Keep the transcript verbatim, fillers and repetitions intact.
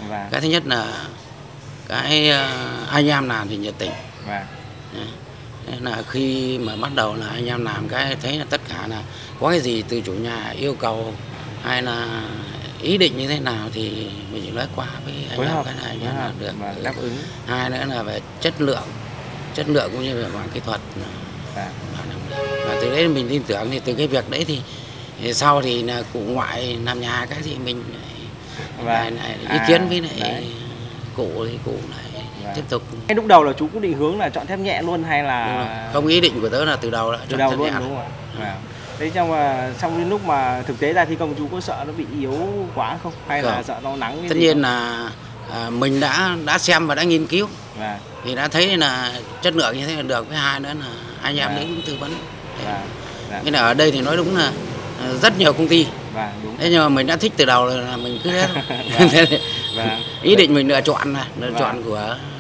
Vâng. Cái thứ nhất là cái anh em làm thì nhiệt tình. Vâng. Thế là khi mà bắt đầu là anh em làm cái thấy là tất cả là có cái gì từ chủ nhà yêu cầu hay là ý định như thế nào thì mình chỉ nói qua với anh em cái này anh em làm được và đáp ứng. Hai nữa là về chất lượng chất lượng cũng như về mặt kỹ thuật. Vâng. Và từ đấy mình tin tưởng thì từ cái việc đấy thì, thì sau thì là cụ ngoại làm nhà cái gì mình Vâng. này, này, ý kiến với lại đấy. cụ thì cụ lại Vâng. tiếp tục. Cái lúc đầu là chú cũng định hướng là chọn thép nhẹ luôn hay là không, ý định của tớ là từ đầu là từ chọn đầu thép luôn nhẹ. đúng không ạ? Vâng. Thế trong mà trong cái lúc mà thực tế ra thi công chú có sợ nó bị yếu quá không hay không. là sợ nó nắng? Tất nhiên là à, mình đã đã xem và đã nghiên cứu. Vâng. Thì đã thấy là chất lượng như thế là được. Với hai nữa là anh em đấy cũng tư vấn. Vâng. Vâng. Nên là ở đây thì nói đúng là rất nhiều công ty. Vâng, đúng. Thế nhưng mà mình đã thích từ đầu là mình cứ Vâng. Vâng. ý định mình lựa chọn là lựa Vâng. chọn của